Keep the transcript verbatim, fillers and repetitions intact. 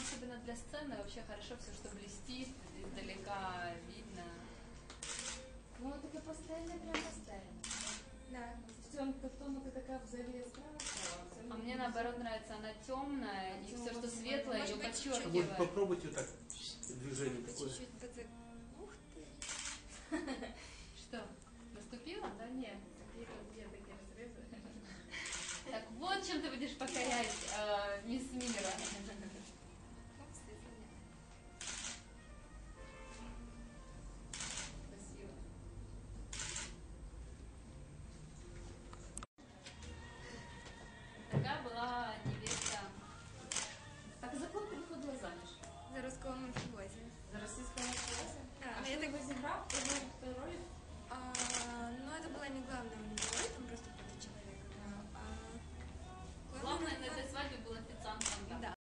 особенно для сцены вообще хорошо все, что блестит, издалека видно. Ну, таке постельне, прям постельне. Да. В цьому картону ты такая в завес красила. А мне наоборот нравится, она темная, и все, что светлое, ее Может быть, чуть-чуть. Вот подчеркивает. попробуйте вот так движение такое. Чуть-чуть подзак... Ух ты! Что, наступила? Да нет, такие вот две такие разрезы. Так вот чем ты будешь покорять э, мисс Мира. Упс, извиняюсь. Спасибо. Такая была невеста. Так за кого ти виходила заміж? За русского мафиози. За російського мафіоза? Да, А но що я так... його зіграв? Його хто роль? А, но это была не главная у него